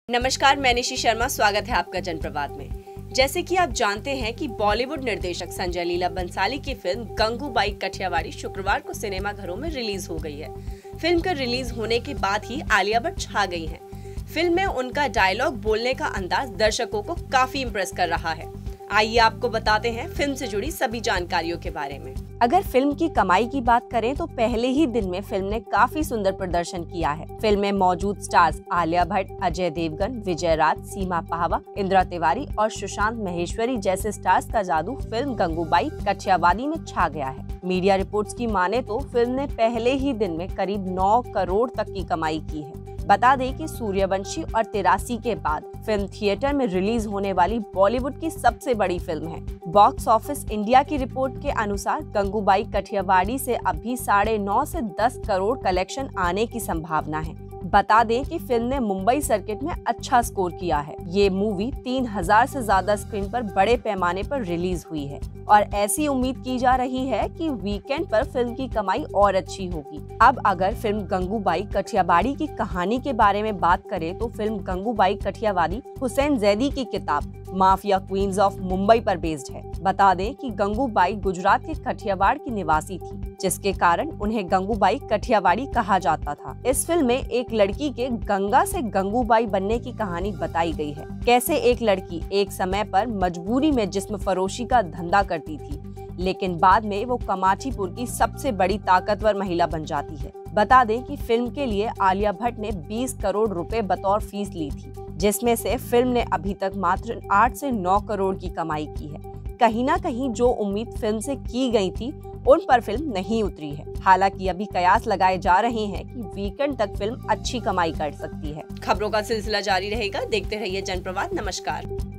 नमस्कार, मैं निशी शर्मा। स्वागत है आपका जनप्रवाद में। जैसे कि आप जानते हैं कि बॉलीवुड निर्देशक संजय लीला बंसाली की फिल्म गंगूबाई कठियावाड़ी शुक्रवार को सिनेमा घरों में रिलीज हो गई है। फिल्म का रिलीज होने के बाद ही आलिया भट्ट छा गई हैं। फिल्म में उनका डायलॉग बोलने का अंदाज दर्शकों को काफी इम्प्रेस कर रहा है। आइए आपको बताते हैं फिल्म से जुड़ी सभी जानकारियों के बारे में। अगर फिल्म की कमाई की बात करें तो पहले ही दिन में फिल्म ने काफी सुंदर प्रदर्शन किया है। फिल्म में मौजूद स्टार्स आलिया भट्ट, अजय देवगन, विजय राज, सीमा पाहवा, इंदिरा तिवारी और सुशांत महेश्वरी जैसे स्टार्स का जादू फिल्म गंगूबाई कठियावाड़ी में छा गया है। मीडिया रिपोर्ट्स की माने तो फिल्म ने पहले ही दिन में करीब 9 करोड़ तक की कमाई की है। बता दें कि सूर्यवंशी और 83 के बाद फिल्म थिएटर में रिलीज होने वाली बॉलीवुड की सबसे बड़ी फिल्म है। बॉक्स ऑफिस इंडिया की रिपोर्ट के अनुसार गंगूबाई कठियावाड़ी से अभी 9.5 से 10 करोड़ कलेक्शन आने की संभावना है। बता दें कि फिल्म ने मुंबई सर्किट में अच्छा स्कोर किया है। ये मूवी 3000 से ज्यादा स्क्रीन पर बड़े पैमाने पर रिलीज हुई है और ऐसी उम्मीद की जा रही है कि वीकेंड पर फिल्म की कमाई और अच्छी होगी। अब अगर फिल्म गंगूबाई कठियावाड़ी की कहानी के बारे में बात करें तो फिल्म गंगूबाई कठियावाड़ी हुसैन जैदी की किताब माफिया क्वींस ऑफ मुंबई पर बेस्ड है। बता दें कि गंगूबाई गुजरात के कठियावाड़ की निवासी थी, जिसके कारण उन्हें गंगूबाई कठियावाड़ी कहा जाता था। इस फिल्म में एक लड़की के गंगा से गंगूबाई बनने की कहानी बताई गई है। कैसे एक लड़की एक समय पर मजबूरी में जिस्म फरोशी का धंधा करती थी, लेकिन बाद में वो कमाठीपुर की सबसे बड़ी ताकतवर महिला बन जाती है। बता दें कि फिल्म के लिए आलिया भट्ट ने 20 करोड़ रुपए बतौर फीस ली थी, जिसमें से फिल्म ने अभी तक मात्र 8 से 9 करोड़ की कमाई की है। कहीं ना कहीं जो उम्मीद फिल्म से की गई थी उन पर फिल्म नहीं उतरी है। हालांकि अभी कयास लगाए जा रहे हैं कि वीकेंड तक फिल्म अच्छी कमाई कर सकती है। खबरों का सिलसिला जारी रहेगा। देखते रहिए जनप्रवाद। नमस्कार।